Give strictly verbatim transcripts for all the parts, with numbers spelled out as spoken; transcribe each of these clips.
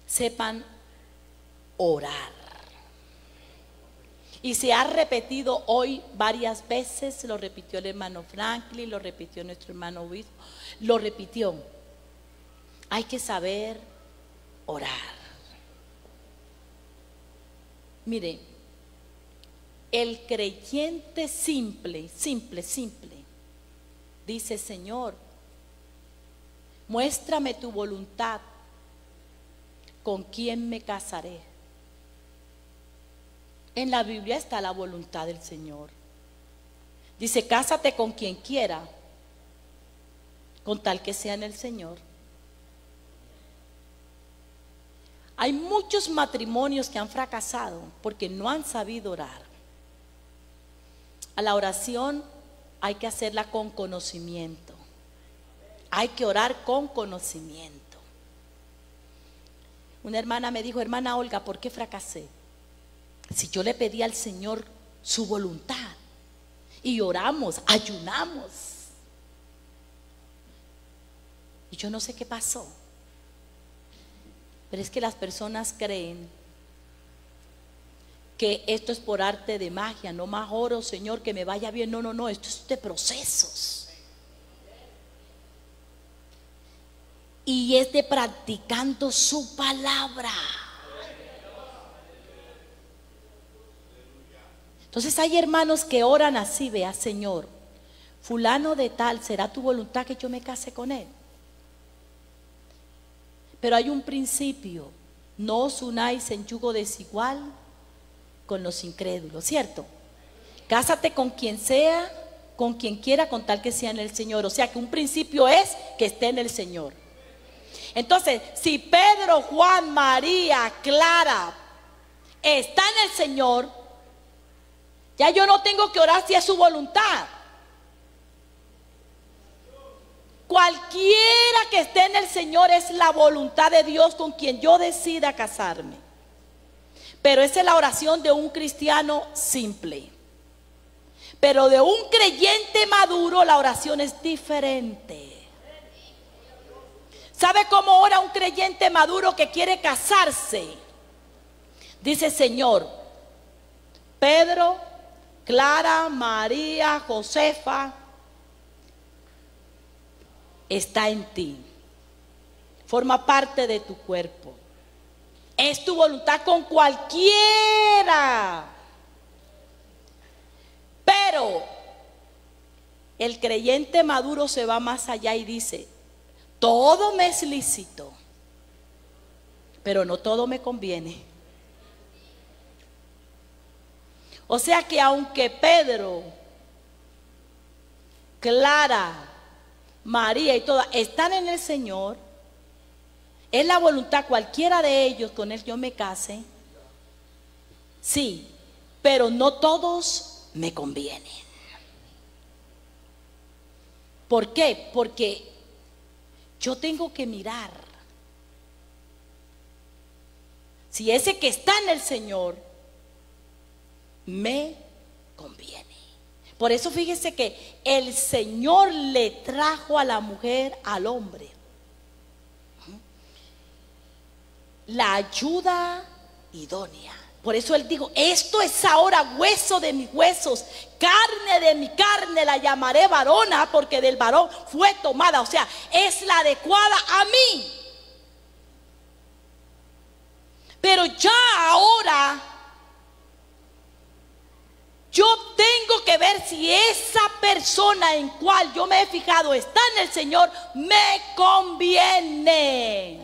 sepan orar. Y se ha repetido hoy varias veces, lo repitió el hermano Franklin, lo repitió nuestro hermano obispo, lo repitió. Hay que saber orar. Mire, el creyente simple, simple, simple, dice: Señor, muéstrame tu voluntad, ¿con quién me casaré? En la Biblia está la voluntad del Señor. Dice: cásate con quien quiera, con tal que sea en el Señor. Hay muchos matrimonios que han fracasado porque no han sabido orar. A la oración hay que hacerla con conocimiento. Hay que orar con conocimiento. Una hermana me dijo: hermana Olga, ¿por qué fracasé? Si yo le pedí al Señor su voluntad y oramos, ayunamos, y yo no sé qué pasó. Pero es que las personas creen que esto es por arte de magia. No más oro, Señor, que me vaya bien. No, no, no, esto es de procesos. Y es de practicando su palabra. Entonces hay hermanos que oran así: vea, Señor, fulano de tal, ¿será tu voluntad que yo me case con él? Pero hay un principio: no os unáis en yugo desigual con los incrédulos, ¿cierto? Cásate con quien sea, con quien quiera, con tal que sea en el Señor. O sea que un principio es que esté en el Señor. Entonces, si Pedro, Juan, María, Clara está en el Señor, ya yo no tengo que orar si es su voluntad. Cualquiera que esté en el Señor es la voluntad de Dios con quien yo decida casarme. Pero esa es la oración de un cristiano simple. Pero de un creyente maduro la oración es diferente. ¿Sabe cómo ora un creyente maduro que quiere casarse? Dice: Señor, Pedro, Clara, María, Josefa está en ti, forma parte de tu cuerpo, es tu voluntad con cualquiera. Pero el creyente maduro se va más allá y dice: todo me es lícito, pero no todo me conviene. O sea que aunque Pedro, Clara, María y todas están en el Señor, es la voluntad cualquiera de ellos con el que yo me case, sí, pero no todos me convienen. ¿Por qué? Porque yo tengo que mirar si ese que está en el Señor me conviene. Por eso fíjese que el Señor le trajo a la mujer al hombre la ayuda idónea. Por eso Él dijo: esto es ahora hueso de mis huesos, carne de mi carne, la llamaré varona, porque del varón fue tomada. O sea, es la adecuada a mí. Pero ya ahora yo tengo que ver si esa persona en cual yo me he fijado está en el Señor, me conviene.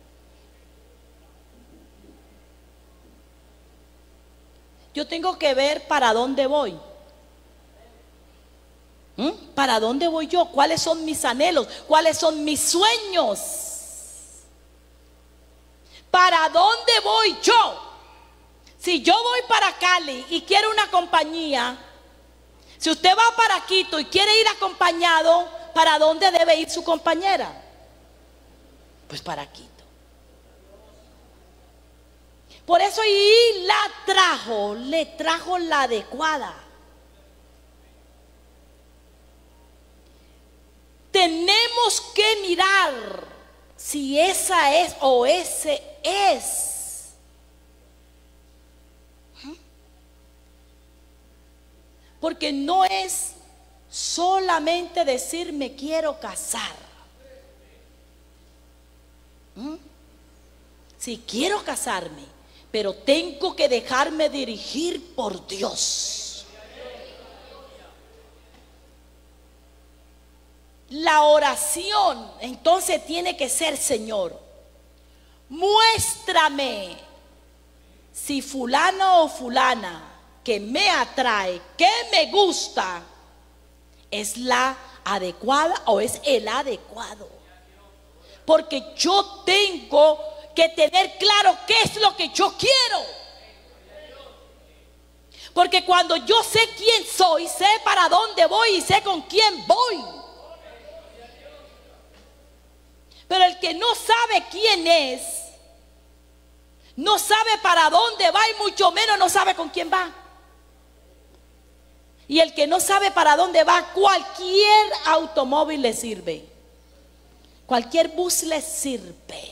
Yo tengo que ver para dónde voy. ¿Mm? ¿Para dónde voy yo? ¿Cuáles son mis anhelos? ¿Cuáles son mis sueños? ¿Para dónde voy yo? Si yo voy para Cali y quiero una compañía, si usted va para Quito y quiere ir acompañado, ¿para dónde debe ir su compañera? Pues para Quito. Por eso y la trajo, le trajo la adecuada. Tenemos que mirar si esa es o ese es. Porque no es solamente decir me quiero casar. ¿Mm? Si quiero casarme, pero tengo que dejarme dirigir por Dios. La oración entonces tiene que ser: Señor, muéstrame si fulano o fulana que me atrae, que me gusta, es la adecuada o es el adecuado. Porque yo tengo que tener claro qué es lo que yo quiero. Porque cuando yo sé quién soy, sé para dónde voy y sé con quién voy. Pero el que no sabe quién es, no sabe para dónde va y mucho menos no sabe con quién va. Y el que no sabe para dónde va, cualquier automóvil le sirve. Cualquier bus le sirve.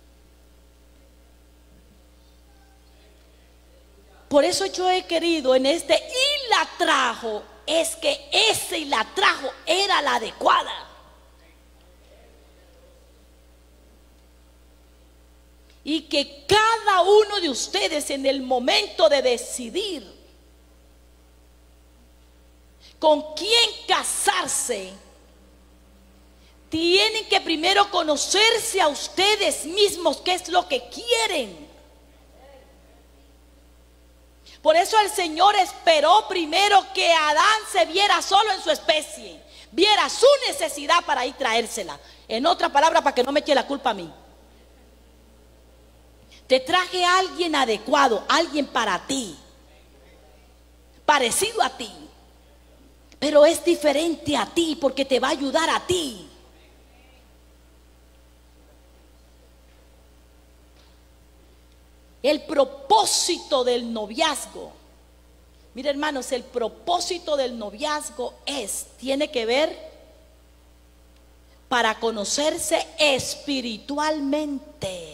Por eso yo he querido en este y la trajo, es que ese y la trajo era la adecuada. Y que cada uno de ustedes en el momento de decidir con quién casarse, tienen que primero conocerse a ustedes mismos, qué es lo que quieren. Por eso el Señor esperó primero que Adán se viera solo en su especie, viera su necesidad para ir traérsela. En otra palabra, para que no me eche la culpa a mí. Te traje a alguien adecuado, alguien para ti, parecido a ti, pero es diferente a ti porque te va a ayudar a ti. El propósito del noviazgo, mire hermanos, el propósito del noviazgo es, tiene que ver para conocerse espiritualmente.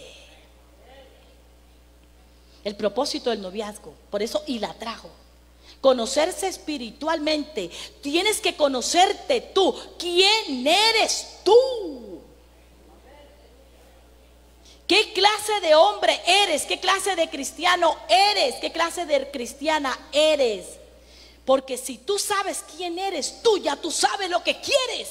El propósito del noviazgo, por eso y la trajo. Conocerse espiritualmente. Tienes que conocerte tú. ¿Quién eres tú? ¿Qué clase de hombre eres? ¿Qué clase de cristiano eres? ¿Qué clase de cristiana eres? Porque si tú sabes quién eres tú, ya tú sabes lo que quieres.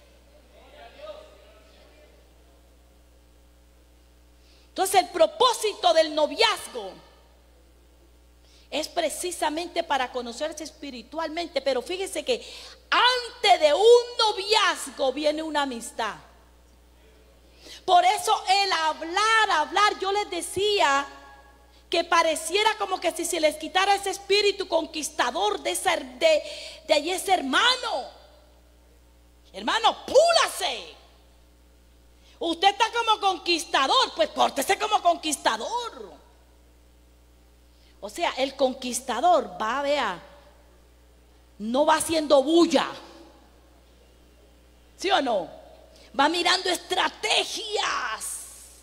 Entonces el propósito del noviazgo es precisamente para conocerse espiritualmente. Pero fíjese que antes de un noviazgo viene una amistad. Por eso el hablar, hablar, yo les decía que pareciera como que si se les quitara ese espíritu conquistador de, ese, de, de allí ese hermano. Hermano, púlase. Usted está como conquistador, pues pórtese como conquistador. O sea, el conquistador va, vea, no va haciendo bulla. ¿Sí o no? Va mirando estrategias.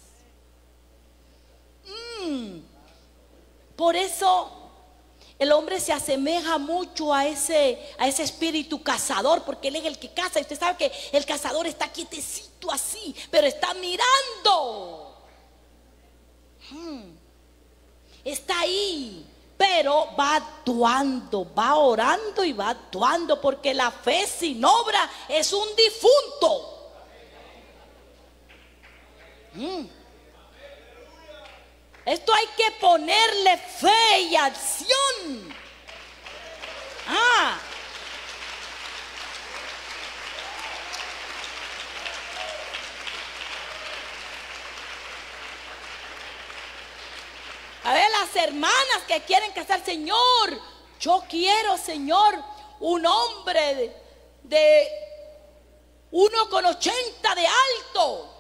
Mm. Por eso el hombre se asemeja mucho a ese, a ese espíritu cazador, porque él es el que caza. Y usted sabe que el cazador está quietecito así, pero está mirando. Mm. Está ahí, pero va actuando, va orando y va actuando, porque la fe sin obra es un difunto. Mm. Esto hay que ponerle fe y acción. Ah. A ver, las hermanas que quieren casar, Señor, yo quiero, Señor, un hombre de, de uno con ochenta de alto.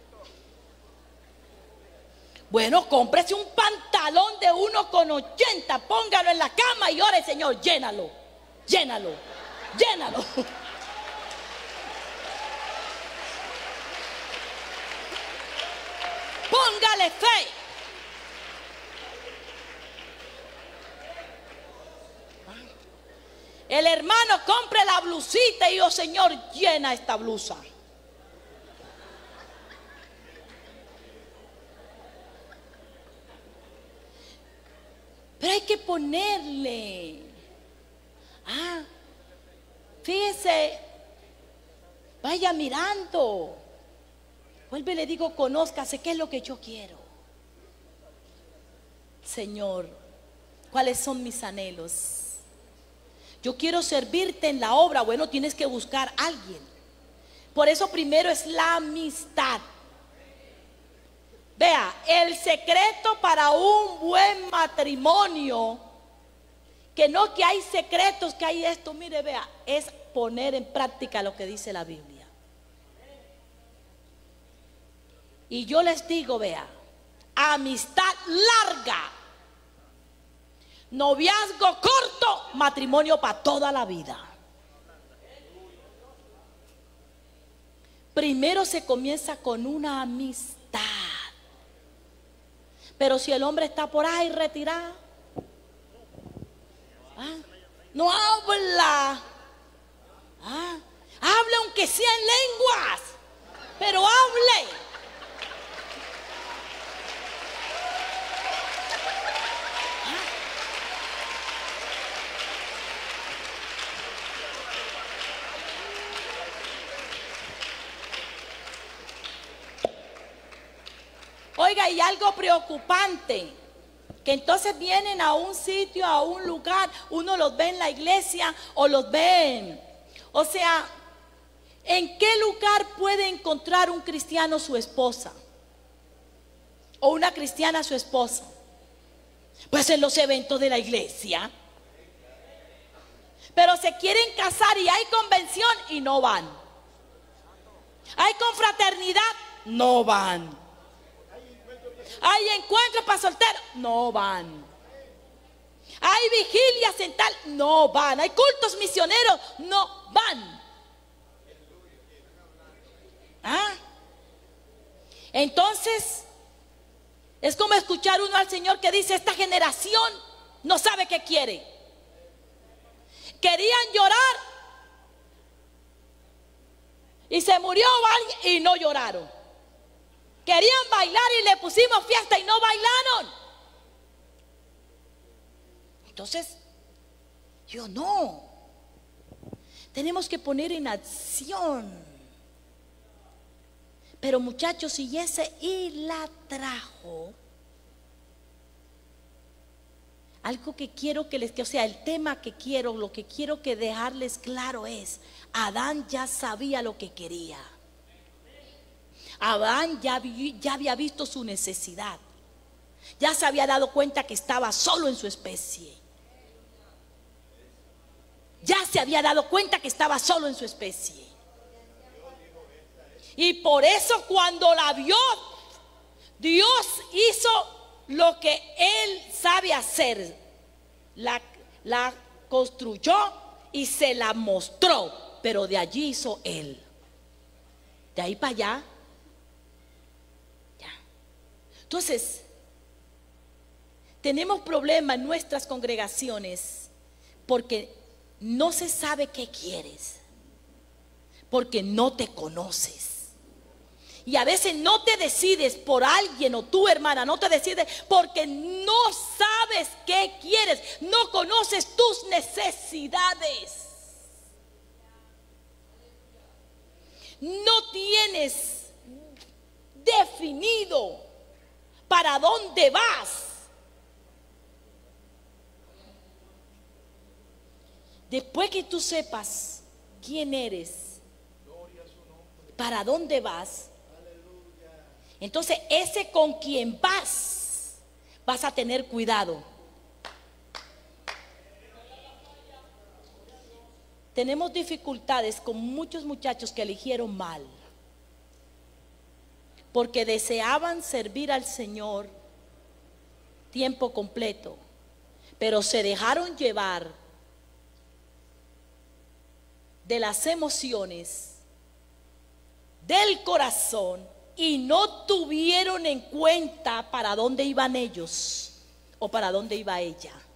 Bueno, cómprese un pantalón de uno con ochenta, póngalo en la cama y ore, Señor, llénalo, llénalo, llénalo. Póngale fe. El hermano compre la blusita y yo, Señor, llena esta blusa. Pero hay que ponerle. Ah, fíjese, vaya mirando. Vuelve y le digo, conózcase, ¿qué es lo que yo quiero? Señor, ¿cuáles son mis anhelos? Yo quiero servirte en la obra. Bueno, tienes que buscar a alguien. Por eso primero es la amistad. Vea, el secreto para un buen matrimonio, que no que hay secretos, que hay esto, mire, vea, es poner en práctica lo que dice la Biblia. Y yo les digo, vea, amistad larga, noviazgo corto, matrimonio para toda la vida. Primero se comienza con una amistad. Pero si el hombre está por ahí retirado, ¿ah? No habla, ¿ah? Hable aunque sea en lenguas, pero hable. Oiga, y algo preocupante, que entonces vienen a un sitio, a un lugar, uno los ve en la iglesia o los ven. O sea, ¿en qué lugar puede encontrar un cristiano su esposa? O una cristiana su esposa. Pues en los eventos de la iglesia. Pero se quieren casar y hay convención y no van. Hay confraternidad, no van. Hay encuentros para solteros, no van. Hay vigilias en tal, no van. Hay cultos misioneros, no van. ¿Ah? Entonces, es como escuchar uno al Señor que dice, esta generación no sabe qué quiere. Querían llorar y se murió alguien y no lloraron. Querían bailar y le pusimos fiesta y no bailaron. Entonces, yo no. Tenemos que poner en acción. Pero muchachos, si ese y la trajo, algo que quiero que les, que, o sea, el tema que quiero, lo que quiero que dejarles claro es, Adán ya sabía lo que quería. Adán ya, vi, ya había visto su necesidad. Ya se había dado cuenta que estaba solo en su especie. Ya se había dado cuenta que estaba solo en su especie. Y por eso cuando la vio, Dios hizo lo que Él sabe hacer. La, la construyó y se la mostró. Pero de allí hizo Él. De ahí para allá. Entonces, tenemos problemas en nuestras congregaciones porque no se sabe qué quieres, porque no te conoces. Y a veces no te decides por alguien, o tú, hermana, no te decides porque no sabes qué quieres, no conoces tus necesidades. No tienes definido ¿para dónde vas? Después que tú sepas quién eres, para dónde vas, entonces ese con quien vas, vas a tener cuidado. Tenemos dificultades con muchos muchachos que eligieron mal, porque deseaban servir al Señor tiempo completo, pero se dejaron llevar de las emociones, del corazón, y no tuvieron en cuenta para dónde iban ellos o para dónde iba ella.